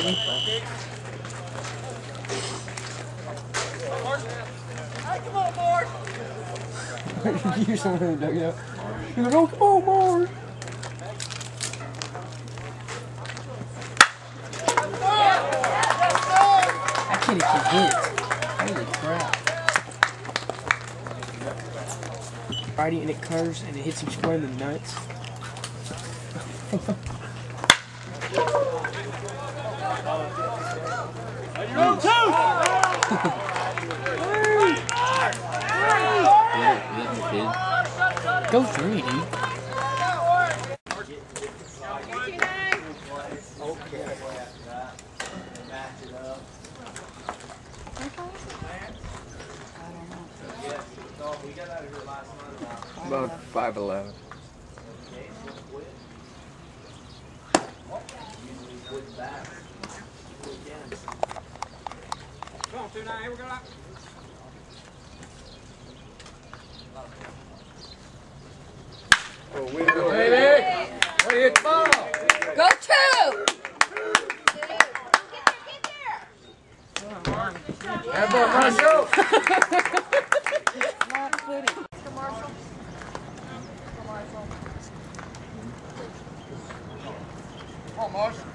Hey, come on, Mark! You're something in the dugout. You're like, oh, come on, Mark! That kitty can hit. Holy crap. Righty, and it curves and it hits him square in the nuts. Go two! Go three, dude. About 5'11". Come on, 2-9, here we go. Oh, we go, baby! Way to ball! Go two! That boy, Marshall! Commercial. Come on, Marshall.